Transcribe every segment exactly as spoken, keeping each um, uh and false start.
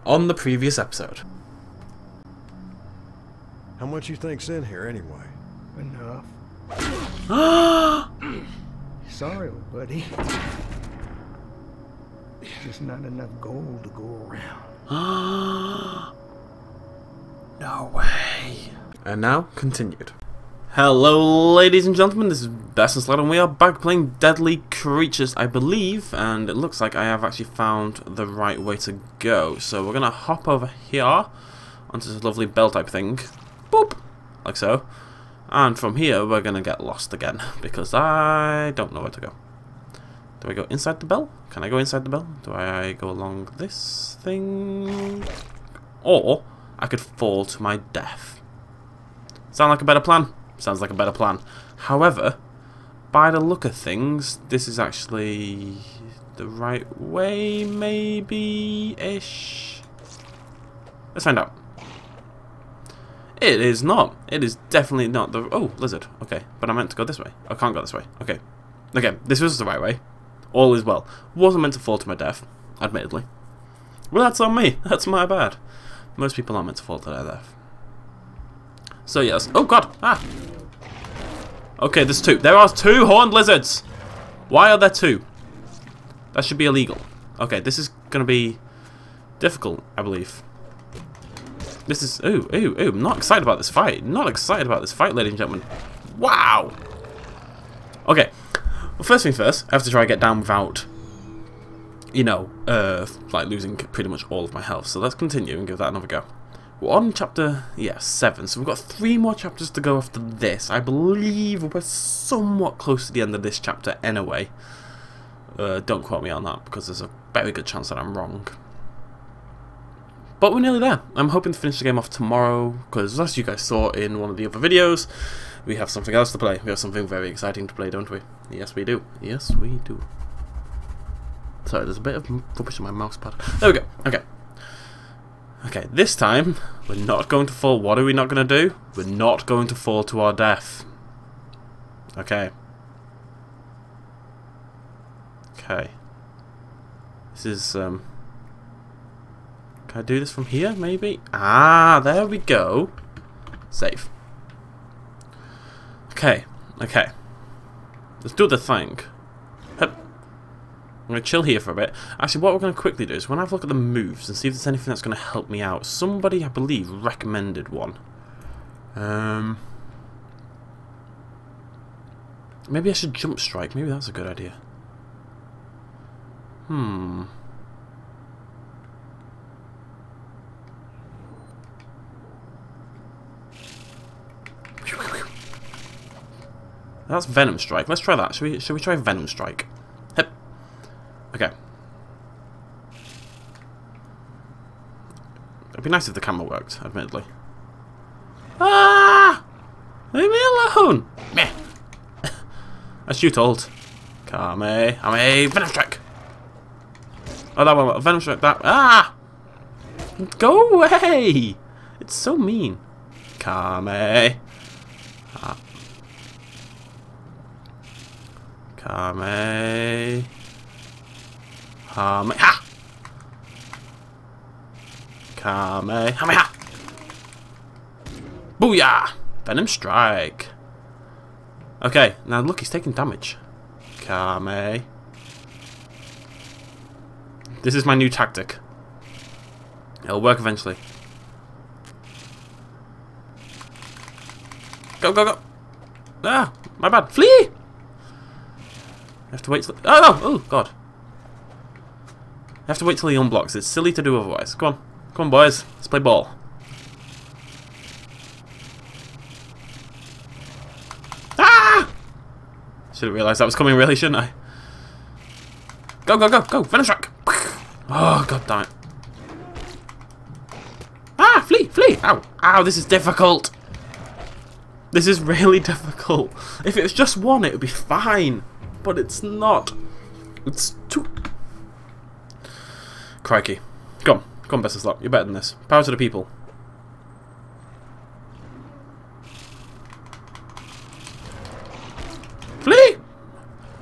on the previous episode. How much you think's in here anyway? Enough. Sorry, old buddy. Just not enough gold to go around. No way. And now, continued. Hello ladies and gentlemen, this is Best and Sled and we are back playing Deadly Creatures, I believe, and it looks like I have actually found the right way to go. So we're gonna hop over here onto this lovely bell type thing. Boop! Like so. And from here we're gonna get lost again, because I don't know where to go. Do I go inside the bell? Can I go inside the bell? Do I go along this thing? Or I could fall to my death. Sound like a better plan? Sounds like a better plan. However, by the look of things, this is actually the right way, maybe-ish. Let's find out. It is not. It is definitely not the... Oh, lizard. Okay, but I meant to go this way. I can't go this way. Okay. Okay, this was the right way. All is well. Wasn't meant to fall to my death, admittedly. Well, that's on me. That's my bad. Most people aren't meant to fall to their death. So yes. Oh god! Ah! Okay, there's two. There are two horned lizards! Why are there two? That should be illegal. Okay, this is gonna be difficult, I believe. This is... Ooh, ooh, ooh. I'm not excited about this fight. Not excited about this fight, ladies and gentlemen. Wow! Okay. Well, first thing first, I have to try and get down without, you know, uh, like losing pretty much all of my health. So let's continue and give that another go. We're on chapter, yeah, seven, so we've got three more chapters to go after this. I believe we're somewhat close to the end of this chapter anyway. Uh, don't quote me on that, because there's a very good chance that I'm wrong. But we're nearly there. I'm hoping to finish the game off tomorrow, because as you guys saw in one of the other videos, we have something else to play. We have something very exciting to play, don't we? Yes, we do. Yes, we do. Sorry, there's a bit of rubbish on my mouse pad. There we go. Okay. Okay, this time, we're not going to fall. What are we not going to do? We're not going to fall to our death. Okay. Okay. This is, um... Can I do this from here, maybe? Ah, there we go. Save. Okay, okay. Let's do the thing. Hup. I'm going to chill here for a bit. Actually, what we're going to quickly do is we're going to have a look at the moves and see if there's anything that's going to help me out. Somebody, I believe, recommended one. Um, maybe I should jump strike. Maybe that's a good idea. Hmm. That's Venom Strike. Let's try that. Should we, should we try Venom Strike? Hip. Okay. It'd be nice if the camera worked, admittedly. Ah! Leave me alone! Meh. As you told. Kame. I'm a Venom Strike. Oh, that one. Venom Strike. That. Ah! Go away! It's so mean. Kame. Ah. Kame. Kame. Ha! Kame. Kame ha! Booyah! Venom Strike. Okay, now look, he's taking damage. Kame. This is my new tactic. It'll work eventually. Go, go, go! Ah! My bad. Flee! I have to wait till... Oh, no! Oh, God. I have to wait till he unblocks. It's silly to do otherwise. Come on. Come on, boys. Let's play ball. Ah! Should have realised that was coming, really, shouldn't I? Go, go, go, go! Venom Strike! Oh, God damn it. Ah! Flee! Flee! Ow! Ow, this is difficult! This is really difficult. If it was just one, it would be fine. But it's not. It's too... Crikey. Come on. Come on, Best of Slot. You're better than this. Power to the people. Flee!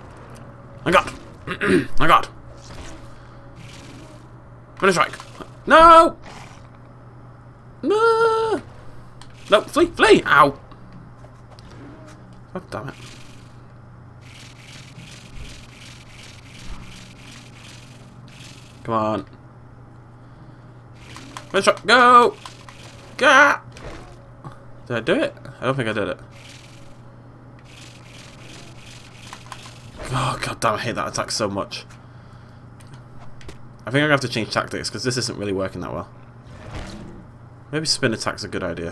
I got. I got. Finish strike. No! No! No! No, flee, flee! Ow! Oh, damn it. Come on. First shot, go! Gah! Did I do it? I don't think I did it. Oh, god damn, I hate that attack so much. I think I'm going to have to change tactics, because this isn't really working that well. Maybe spin attack's a good idea.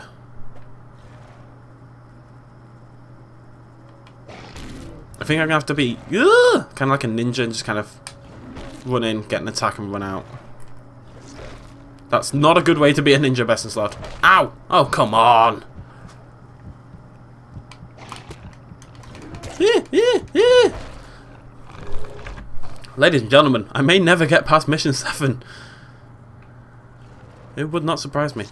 I think I'm going to have to be uh, kind of like a ninja and just kind of run in, get an attack and run out. That's not a good way to be a ninja, best in slot. Ow! Oh, come on! Ladies and gentlemen, I may never get past mission seven. It would not surprise me.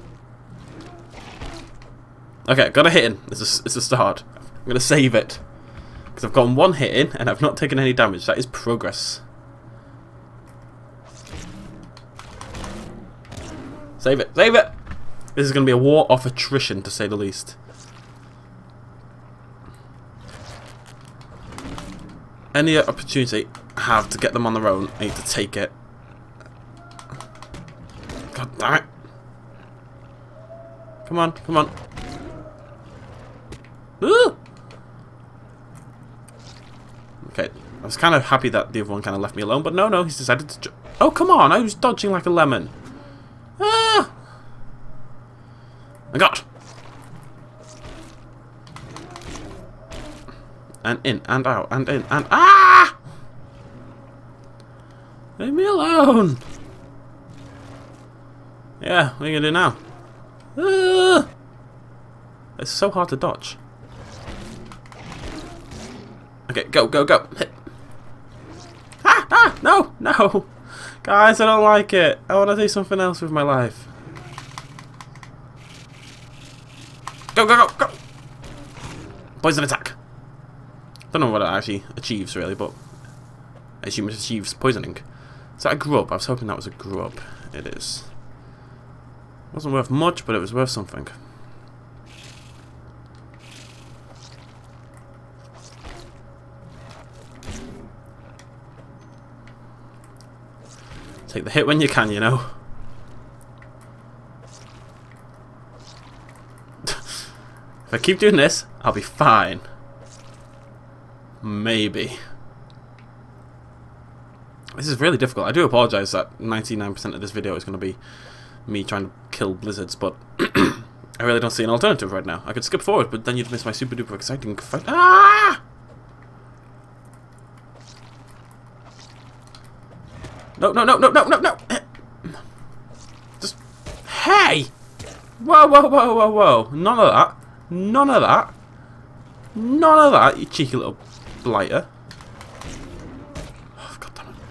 Okay, got a hit in. It's a, it's a start. I'm going to save it. Because I've gotten one hit in and I've not taken any damage. That is progress. Save it. Save it! This is going to be a war of attrition, to say the least. Any opportunity I have to get them on their own, I need to take it. God damn it. Come on, come on. Ooh! Okay, I was kind of happy that the other one kind of left me alone, but no, no, he's decided to... Oh, come on, I was dodging like a lemon. Ah! I got. And in, and out, and in, and... Ah! Leave me alone! Yeah, what are you gonna do now? Ah! It's so hard to dodge. Okay, go, go, go! Hit. Ah! Ah! No! No! Guys, I don't like it. I want to do something else with my life. Go, go, go, go! Poison attack! Don't know what it actually achieves, really, but I assume it achieves poisoning. Is that a grub? I was hoping that was a grub. It is. Wasn't worth much, but it was worth something. Take the hit when you can, you know. If I keep doing this, I'll be fine. Maybe. This is really difficult. I do apologise that ninety-nine percent of this video is going to be me trying to kill blizzards, but I really don't see an alternative right now. I could skip forward, but then you'd miss my super duper exciting fight. Ah! No, no, no, no, no, no, no! Just... Hey! Whoa, whoa, whoa, whoa, whoa. None of that. None of that. None of that, you cheeky little blighter. Oh, God damn it.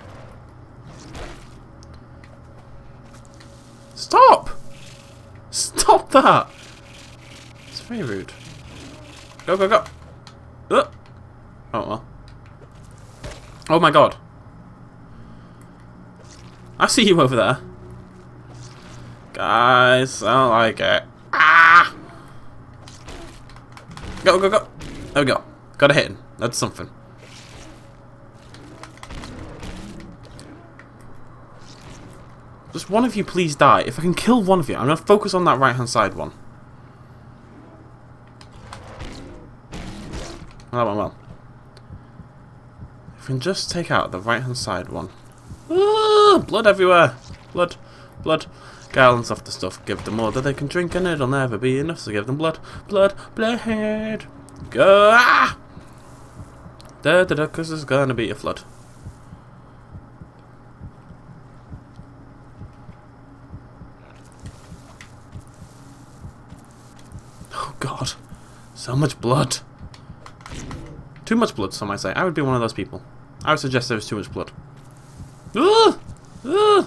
Stop! Stop that! It's very rude. Go, go, go! Uh. Oh, well. Oh my God. I see you over there. Guys, I don't like it. Ah! Go, go, go. There we go. Got a hit in. That's something. Just one of you please die. If I can kill one of you, I'm going to focus on that right hand side one. That went well. If I can just take out the right hand side one. Ah, blood everywhere. Blood. Blood. Gallons of the stuff. Give them more that they can drink and it'll never be enough, so give them blood. Blood. Blood. Go. Ah! Da da da, because there's gonna be a flood. Oh God. So much blood. Too much blood, some might say. I would be one of those people. I would suggest there was too much blood. Uh, uh.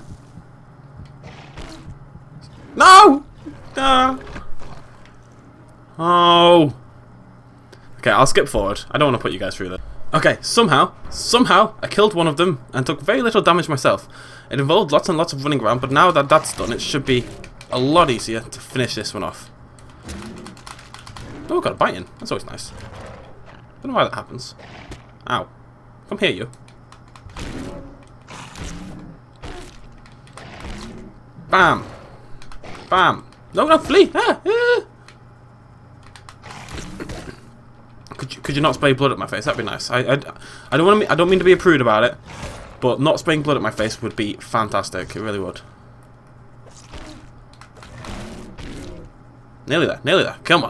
No! No! Oh! Okay, I'll skip forward. I don't want to put you guys through that. Okay, somehow, somehow, I killed one of them and took very little damage myself. It involved lots and lots of running around, but now that that's done, it should be a lot easier to finish this one off. Oh, got a bite in. That's always nice. Don't know why that happens. Ow. Come here, you. Bam. Bam. No, no, flee. Ah, ah. Could you, could you not spray blood at my face? That'd be nice. I, I, I don't want to. I don't mean to be a prude about it, but not spraying blood at my face would be fantastic. It really would. Nearly there. Nearly there. Come on.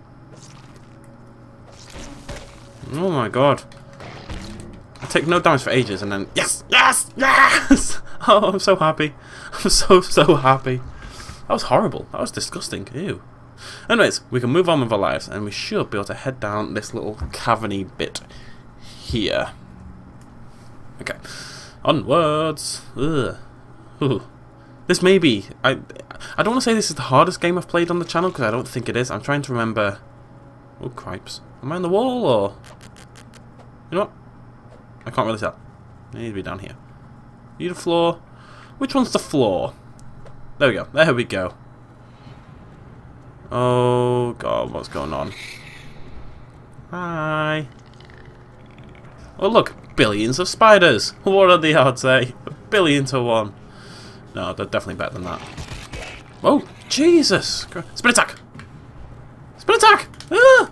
Oh my god. I take no damage for ages, and then yes, yes, yes. Oh, I'm so happy. I'm so so happy. That was horrible. That was disgusting. Ew. Anyways, we can move on with our lives, and we should be able to head down this little caverny bit here. Okay, onwards. Ugh. Ooh. This may be. I. I don't want to say this is the hardest game I've played on the channel because I don't think it is. I'm trying to remember. Oh cripes! Am I on the wall or? You know what? I can't really tell. I need to be down here. Need a floor. Which one's the floor? There we go. There we go. Oh god, what's going on? Hi. Oh look, billions of spiders. What are the odds, eh? A billion to one. No, they're definitely better than that. Oh, Jesus! Spin attack! Spin attack! Ah!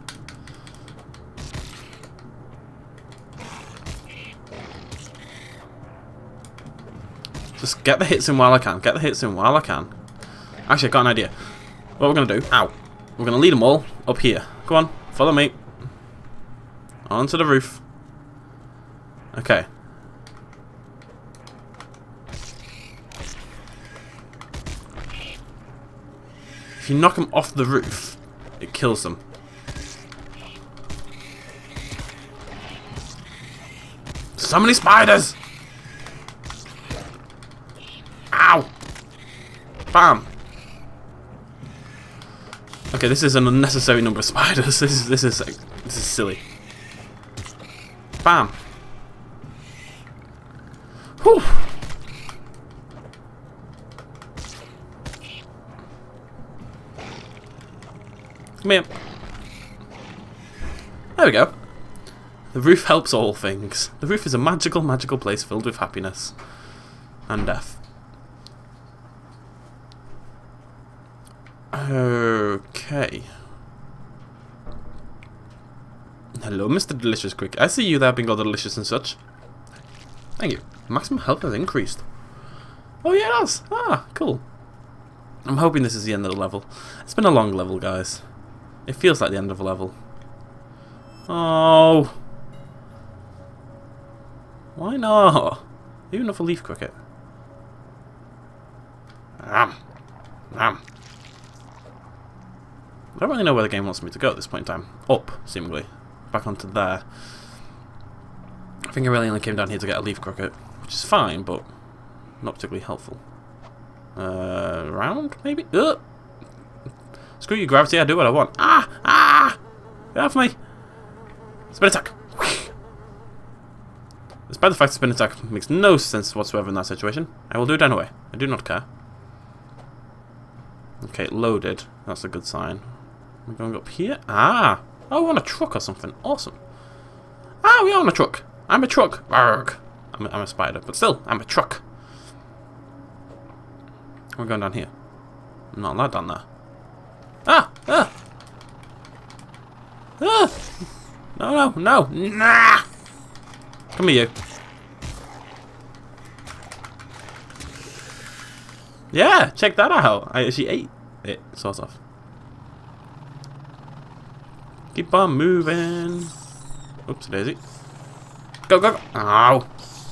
Just get the hits in while I can. Get the hits in while I can. Actually, I got an idea. What we're going to do... Ow. We're going to lead them all up here. Go on. Follow me. Onto the roof. Okay. If you knock them off the roof, it kills them. So many spiders! Ow! Bam! Okay, this is an unnecessary number of spiders. This is this is this is silly. Bam! Whew! Come here. There we go. The roof helps all things. The roof is a magical, magical place filled with happiness and death. Okay. Hello, Mister Delicious Quick. I see you there, Bingo Delicious and such. Thank you. Maximum health has increased. Oh yeah, it has. Ah, cool. I'm hoping this is the end of the level. It's been a long level, guys. It feels like the end of a level. Oh. Why not? Even if a leaf cricket. Um. Um. I don't really know where the game wants me to go at this point in time. Up, seemingly. Back onto there. I think I really only came down here to get a leaf cricket, which is fine, but not particularly helpful. Uh, round, maybe? Ugh. Screw you, gravity, I do what I want. Ah! Ah! Get off me! Spin attack! Despite the fact that spin attack makes no sense whatsoever in that situation, I will do it anyway. I do not care. Okay, loaded. That's a good sign. We're going up here. Ah! Oh, we're on a truck or something. Awesome. Ah, we are on a truck. I'm a truck. Arrgh. I'm a, I'm a spider, but still, I'm a truck. We're going down here. I'm not allowed down there. Ah! Ah! Ah! No, no, no! Nah! Come here, you. Yeah, check that out. I actually ate it, sort of. Keep on moving. Oops, daisy. Go, go, go. Ow.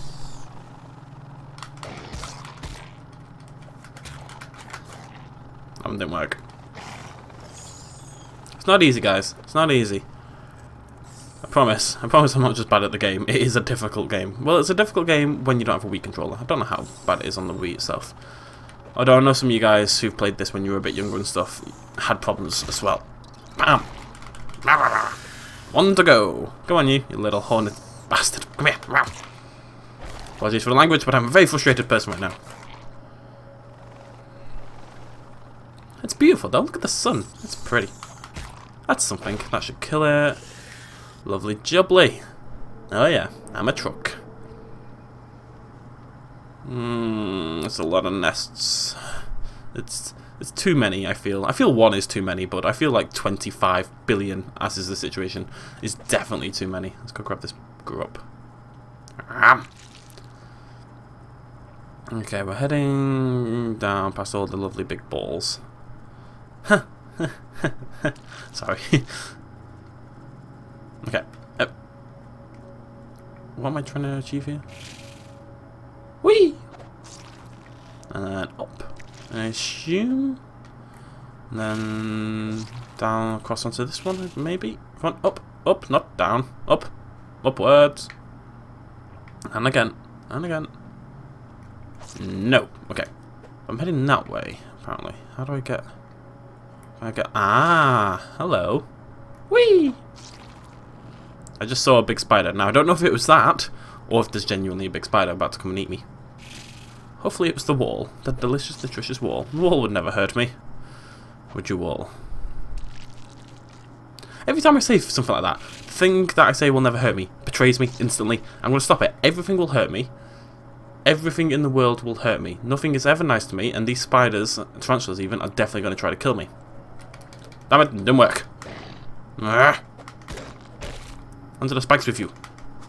That one didn't work. It's not easy, guys. It's not easy. I promise. I promise I'm not just bad at the game. It is a difficult game. Well, it's a difficult game when you don't have a Wii controller. I don't know how bad it is on the Wii itself. Although I know some of you guys who've played this when you were a bit younger and stuff had problems as well. Bam! One to go. Go on, you, you little hornet bastard. Come here. Wow. Apologies for the language, but I'm a very frustrated person right now. It's beautiful though. Look at the sun. It's pretty. That's something. That should kill it. Lovely jubbly. Oh yeah, I'm a truck. Mmm, that's a lot of nests. It's it's too many, I feel. I feel one is too many, but I feel like twenty-five billion, as is the situation, is definitely too many. Let's go grab this grub. Okay, we're heading down past all the lovely big balls. Sorry. Okay. Uh, what am I trying to achieve here? Whee! And then up. I assume. And then down across onto this one, maybe? Come on, up, up, not down. Up. Upwards. And again. And again. No. Okay. I'm heading that way, apparently. How do I get... I get... Ah! Hello. Whee! I just saw a big spider. Now, I don't know if it was that, or if there's genuinely a big spider about to come and eat me. Hopefully it was the wall. The delicious, nutritious wall. The wall would never hurt me. Would you all? Every time I say something like that, the thing that I say will never hurt me betrays me instantly. I'm going to stop it. Everything will hurt me. Everything in the world will hurt me. Nothing is ever nice to me, and these spiders, tarantulas even, are definitely going to try to kill me. Damn it, didn't work. Ah. Onto the spikes with you.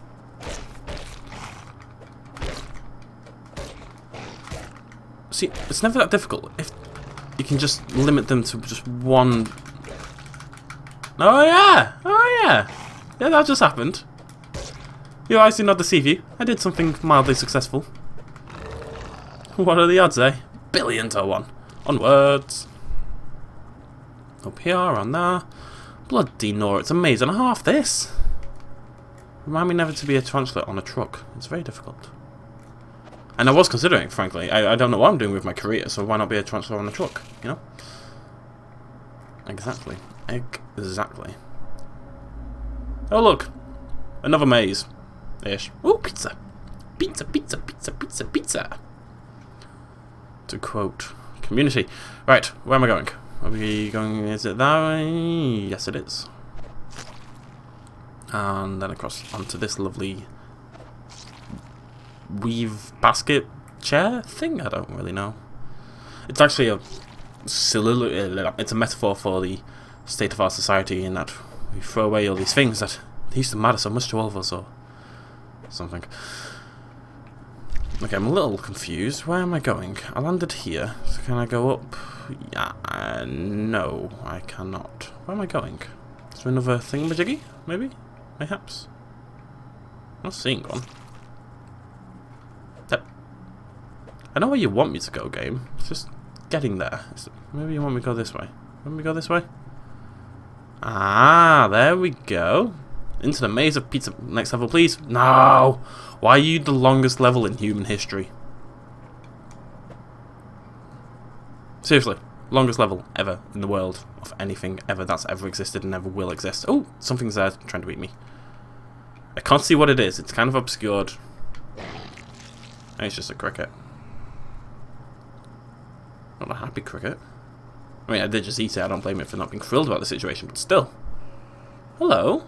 See, it's never that difficult if you can just limit them to just one. Oh yeah! Oh yeah! Yeah, that just happened. Your eyes do not deceive you. I did something mildly successful. What are the odds, eh? Billion to one. Onwards. Up here, on there. Bloody Nora, it's a maze and a half, this. Remind me never to be a tarantula on a truck. It's very difficult. And I was considering, frankly. I, I don't know what I'm doing with my career, so why not be a tarantula on a truck, you know? Exactly. Exactly. Oh, look. Another maze. Ish. Oh, pizza. Pizza, pizza, pizza, pizza, pizza. To quote Community. Right, where am I going? Are we going, is it that way? Yes, it is. And then across onto this lovely weave basket chair thing? I don't really know. It's actually a soliloquy, it's a metaphor for the state of our society in that we throw away all these things that they used to matter so much to all of us or something. Okay, I'm a little confused. Where am I going? I landed here. So can I go up? Yeah, uh, no, I cannot. Where am I going? Is there another thingamajiggy? Maybe? Perhaps? I'm not seeing one. Yep. I know where you want me to go, game. It's just getting there. It's, maybe you want me to go this way. Want me to go this way? Ah, there we go. Into the maze of pizza. Next level, please. No! Why are you the longest level in human history? Seriously. Longest level ever in the world of anything ever that's ever existed and ever will exist. Oh, something's there trying to eat me. I can't see what it is. It's kind of obscured. And it's just a cricket. Not a happy cricket. I mean, I did just eat it. I don't blame it for not being thrilled about the situation, but still. Hello.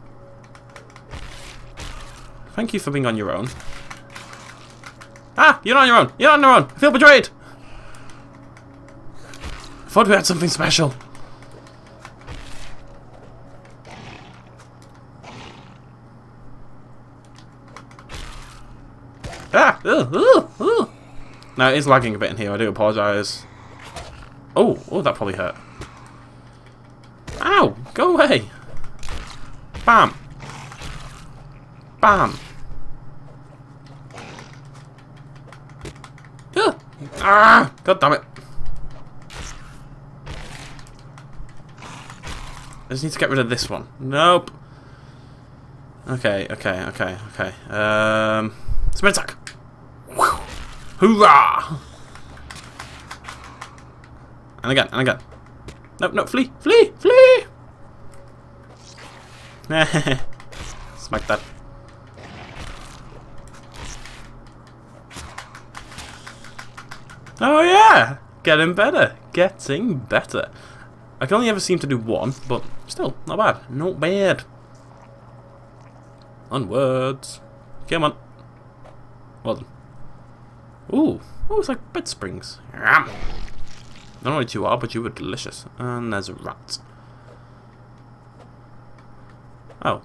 Thank you for being on your own. Ah! You're not on your own! You're not on your own! I feel betrayed! I thought we had something special. Ah! Ugh, ugh, ugh. Now, it is lagging a bit in here. I do apologise. Oh! Oh, that probably hurt. Ow! Go away! Bam! Bam! Ugh. Ah! God damn it! I just need to get rid of this one. Nope. Okay, okay, okay, okay. Um, spin attack. Whew. Hoorah! And again, and again. Nope, no, flee, flee, flee! Smack that. Oh yeah! Getting better. Getting better. I can only ever seem to do one, but still, not bad. Not bad. Onwards. Come on. Well done. Ooh. Oh, it's like bed springs. I don't know what you are, but you were delicious. And there's a rat. Oh.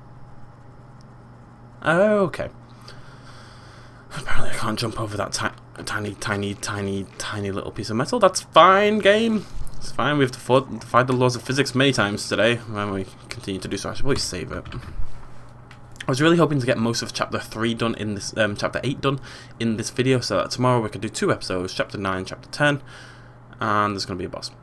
Okay. Apparently I can't jump over that ti tiny, tiny, tiny, tiny little piece of metal. That's fine, game. It's fine. We have to defy the laws of physics many times today when we continue to do so. I should probably save it. I was really hoping to get most of chapter three done in this, um, chapter eight done in this video, so that tomorrow we can do two episodes, chapter nine, chapter ten, and there's going to be a boss.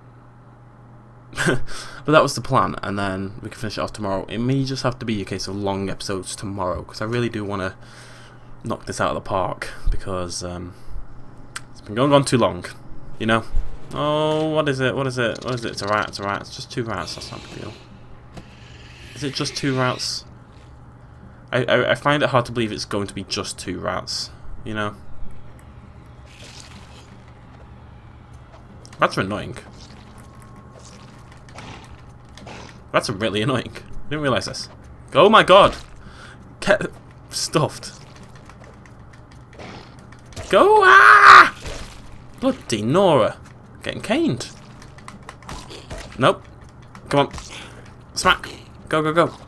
But that was the plan, and then we can finish it off tomorrow. It may just have to be a case of long episodes tomorrow, because I really do want to knock this out of the park, because um, it's been going on too long, you know? Oh, what is it? What is it? What is it? It's a rat, it's a rat. It's just two rats, that's not a big deal. Is it just two rats? I, I, I find it hard to believe it's going to be just two rats, you know? Rats are annoying. Rats are really annoying. I didn't realise this. Oh my god! Get stuffed. Go! Ah! Bloody Nora. Getting caned. Nope. Come on. Smack. Go, go, go.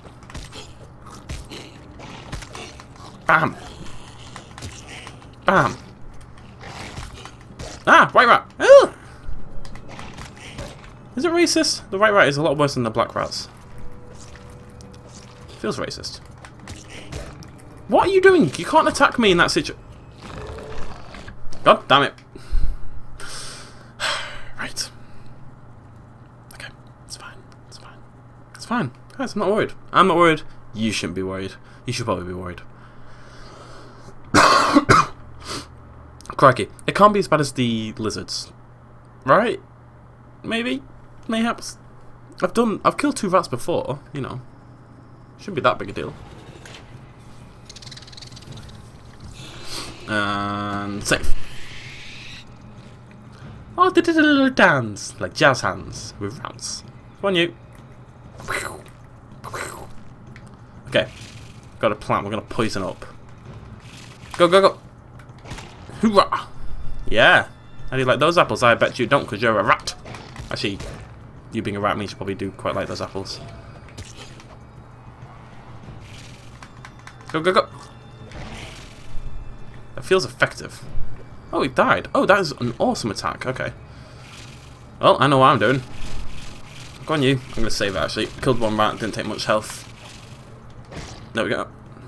Bam! Bam! Ah! White rat! Ugh! Is it racist? The white rat is a lot worse than the black rats. Feels racist. What are you doing? You can't attack me in that situation. God damn it. Right. Okay. It's fine. It's fine. It's fine. Guys, I'm not worried. I'm not worried. You shouldn't be worried. You should probably be worried. Crikey. It can't be as bad as the lizards. Right? Maybe? Mayhaps? I've done... I've killed two rats before, you know. Shouldn't be that big a deal. And... safe. Oh, they did a little dance. Like jazz hands with rats. Come on, you. Okay. Got a plan. We're going to poison up. Go, go, go. Hoorah! Yeah. How do you like those apples? I bet you don't, because you're a rat. Actually, you being a rat means you probably do quite like those apples. Go, go, go. That feels effective. Oh, he died. Oh, that is an awesome attack. Okay. Well, I know what I'm doing. Go on, you. I'm going to save it, actually. Killed one rat, didn't take much health. There we go.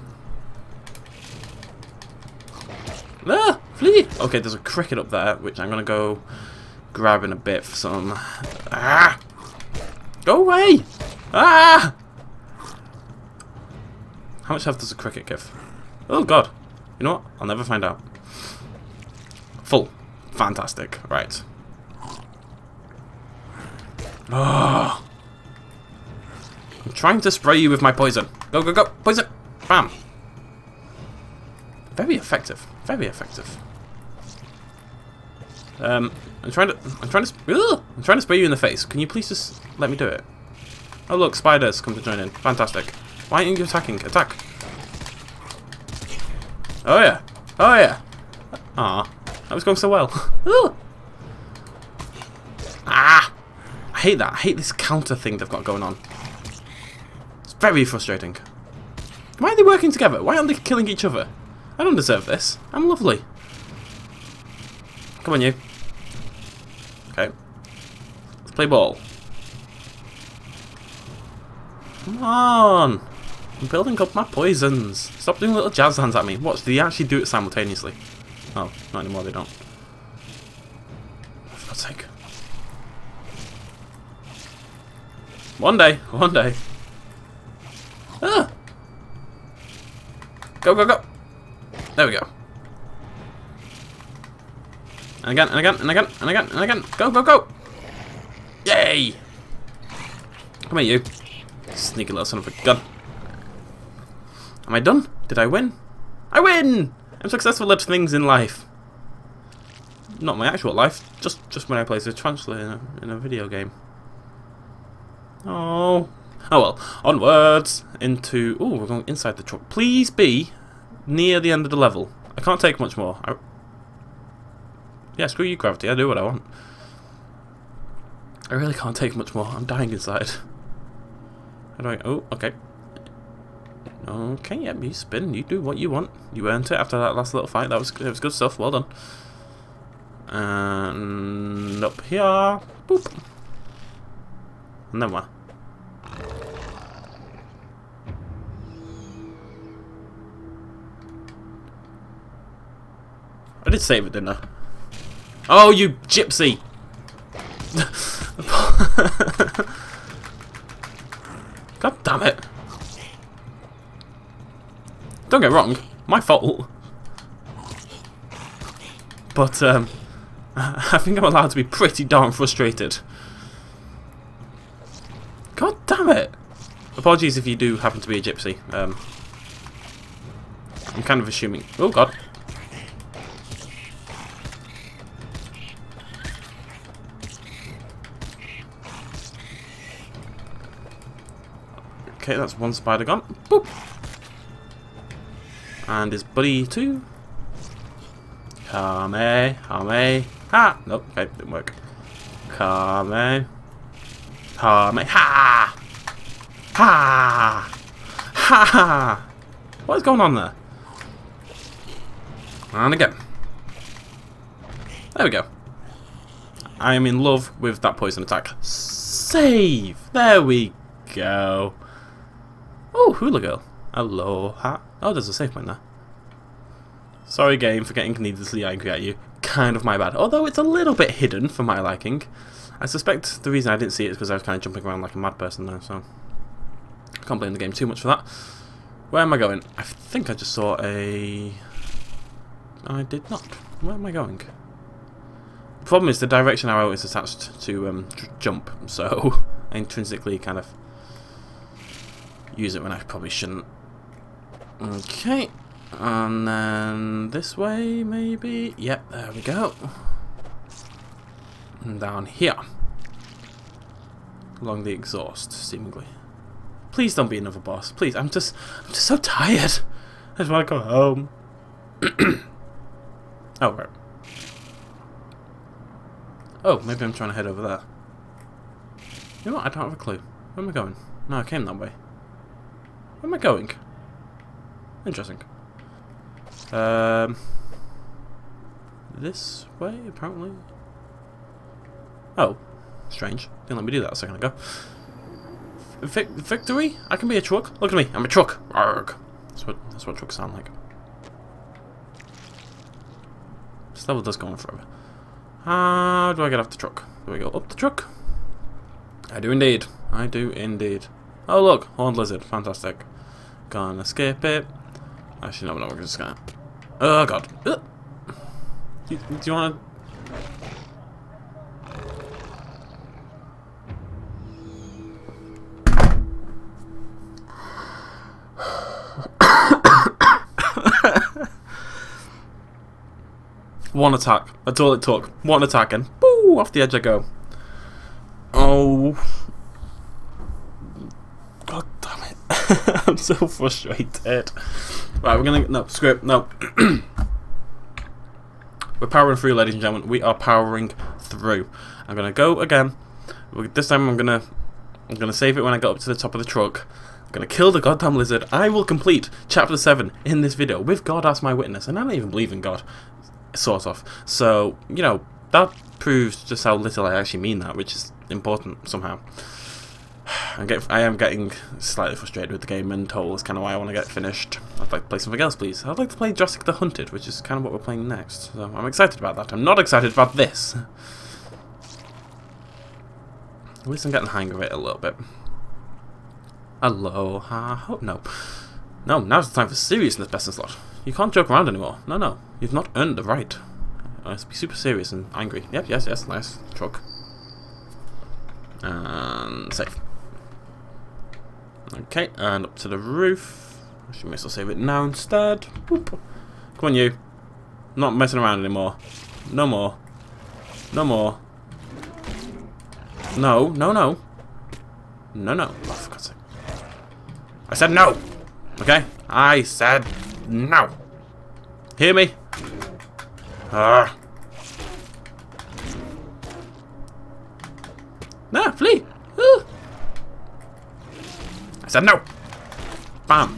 Ah! Flee! Okay, there's a cricket up there, which I'm going to go grab in a bit for some... Ah! Go away! Ah! How much health does a cricket give? Oh, God. You know what? I'll never find out. Full. Fantastic. Right. Oh. I'm trying to spray you with my poison. Go, go, go. Poison. Bam. Very effective. Very effective. Um, I'm trying to. I'm trying to. Ugh, I'm trying to spray you in the face. Can you please just let me do it? Oh look, spiders come to join in. Fantastic. Why aren't you attacking? Attack. Oh yeah. Oh yeah. Ah, that was going so well. Ah, I hate that. I hate this counter thing they've got going on. It's very frustrating. Why are they working together? Why aren't they killing each other? I don't deserve this. I'm lovely. Come on, you. Okay. Let's play ball. Come on. I'm building up my poisons. Stop doing little jazz hands at me. Watch, they actually do it simultaneously. Oh, not anymore, they don't. For God's sake. One day. One day. Ah! Go, go, go. There we go. And again, and again, and again, and again, and again. Go, go, go! Yay! Come here, you. Sneaky little son of a gun. Am I done? Did I win? I win! I'm successful at things in life. Not my actual life, just just when I play as a tarantula in a, in a video game. Oh. Oh well. Onwards into... Oh, we're going inside the truck. Please be near the end of the level. I can't take much more. I, yeah, screw you, gravity. I do what I want. I really can't take much more. I'm dying inside. How do I... Oh, okay. Okay, yeah, you spin. You do what you want. You earned it after that last little fight. That was, it was good stuff. Well done. And up here. Boop. And then what? I did save it, didn't I? Oh, you gypsy! God damn it! Don't get wrong, my fault. But um, I think I'm allowed to be pretty darn frustrated. God damn it! Apologies if you do happen to be a gypsy. Um, I'm kind of assuming. Oh God. Okay, that's one spider gone. Boop. And his buddy too. Kame, Kame, ha! Nope, okay, didn't work. Kame, Kame, ha! Ha! Ha! What is going on there? And again. There we go. I am in love with that poison attack. Save! There we go. Oh, hula girl. Aloha. Oh, there's a save point there. Sorry, game, for getting needlessly angry at you. Kind of my bad. Although it's a little bit hidden for my liking. I suspect the reason I didn't see it is because I was kind of jumping around like a mad person there, so I can't blame the game too much for that. Where am I going? I think I just saw a... I did not. Where am I going? The problem is the direction arrow is attached to um, jump, so I intrinsically kind of use it when I probably shouldn't. Okay, and then this way maybe. Yep, there we go. And down here, along the exhaust, seemingly. Please don't be another boss. Please, I'm just, I'm just so tired. I just want to go home. Oh right. Oh, maybe I'm trying to head over there. You know what? I don't have a clue. Where am I going? No, I came that way. Where am I going? Interesting. Um, this way, apparently. Oh, strange. Didn't let me do that a second ago. Vic victory? I can be a truck. Look at me. I'm a truck. Arrgh. That's what that's what trucks sound like. This level does go on forever. How do I get off the truck? Do I go up the truck? I do indeed. I do indeed. Oh look, horned lizard. Fantastic. Gonna skip it. Actually, no, no, we're just gonna. Oh god. Uh. Do, do you want to? One attack. That's all it took. One attack and boo! Off the edge I go. Oh. God damn it. I'm so frustrated. Right, we're gonna... No, screw it. No. We're powering through, ladies and gentlemen. We are powering through. I'm gonna go again. This time I'm gonna... I'm gonna save it when I get up to the top of the truck. I'm gonna kill the goddamn lizard. I will complete chapter seven in this video with God as my witness. And I don't even believe in God. Sort of. So, you know, that proves just how little I actually mean that, which is important somehow. I get, I am getting slightly frustrated with the game in total. That's kind of why I want to get finished. I'd like to play something else, please. I'd like to play Jurassic the Hunted, which is kind of what we're playing next. So I'm excited about that. I'm not excited about this. At least I'm getting the hang of it a little bit. Aloha. Oh, no. No, now's the time for seriousness, best in slot. You can't joke around anymore. No, no. You've not earned the right. Let's be super serious and angry. Yep, yes, yes, nice. Truck. And save. Okay, and up to the roof. Actually, may as well save it now instead. Whoop. Come on, you. Not messing around anymore. No more. No more. No, no, no. No, no. Oh, for God's sake. I said no! Okay? I said no! Hear me? Ah. Nah, flee! Ooh. I said no! Bam!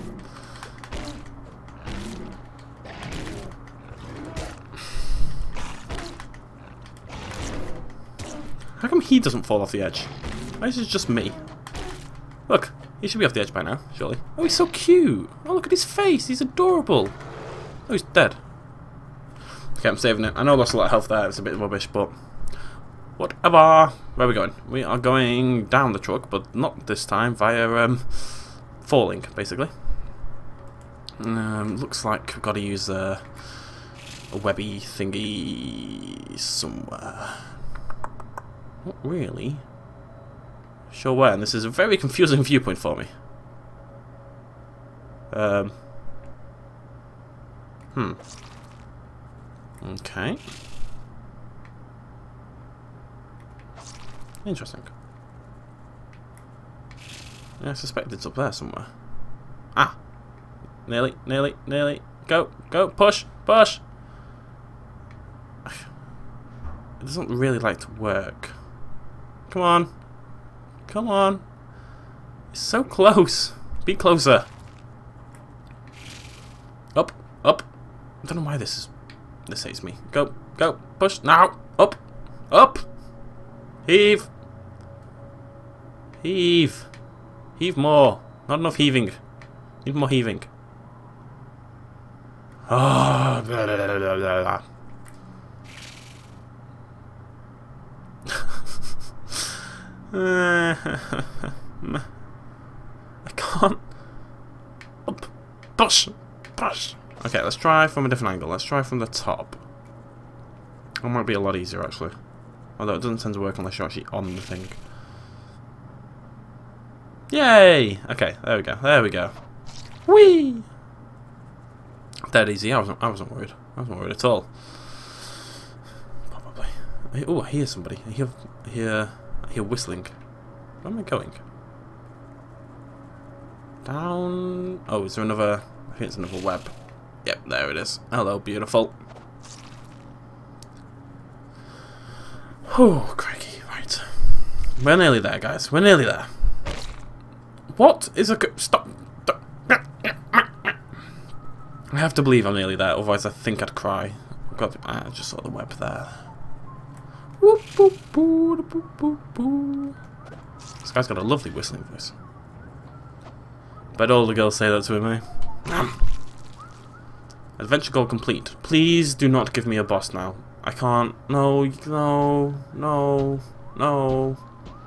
How come he doesn't fall off the edge? Why is it just me? Look, he should be off the edge by now, surely. Oh, he's so cute! Oh, look at his face! He's adorable! Oh, he's dead. Okay, I'm saving it. I know I lost a lot of health there, it's a bit rubbish, but whatever. Where are we going? We are going down the truck, but not this time, via um, falling, basically. Um, looks like we've got to use a, a webby thingy somewhere. Not really sure where, and this is a very confusing viewpoint for me. Um. Hmm. Okay. Interesting. Yeah, I suspect it's up there somewhere. Ah! Nearly, nearly, nearly. Go, go, push, push! It doesn't really like to work. Come on. Come on. It's so close. Be closer. Up, up. I don't know why this is... This hates me. Go, go, push, now. Up, up. Heave. Heave. Heave more. Not enough heaving. Need more heaving. Ah, oh, blah, blah, blah, blah, blah. I can't. Up. Push. Push. Okay, let's try from a different angle. Let's try from the top. That might be a lot easier, actually. Although it doesn't tend to work unless you're actually on the thing. Yay! Okay, there we go. There we go. Whee! Dead easy. I wasn't. I wasn't worried. I wasn't worried at all. Probably. Oh, I hear somebody. I hear. I hear. I hear whistling. Where am I going? Down. Oh, is there another? I think it's another web. Yep, there it is. Hello, beautiful. Oh, crikey. Right. We're nearly there, guys. We're nearly there. What is a... Stop. Stop. I have to believe I'm nearly there, otherwise I think I'd cry. I've got... I just saw the web there. Whoop, boop, boo, boop, boop, boo. This guy's got a lovely whistling voice. Bet all the girls say that to him, eh? Adventure goal complete. Please do not give me a boss now. I can't. No, no, no, no.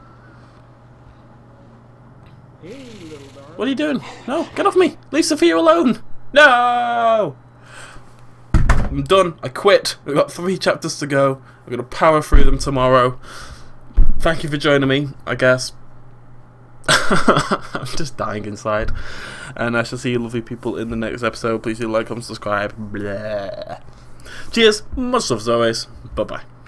Hey, little darling. What are you doing? No, get off me. Leave Sophia alone. No! I'm done. I quit. We've got three chapters to go. I'm going to power through them tomorrow. Thank you for joining me, I guess. I'm just dying inside. And I shall see you lovely people in the next episode. Please do like, comment, subscribe. Blah. Cheers. Much love as always. Bye-bye.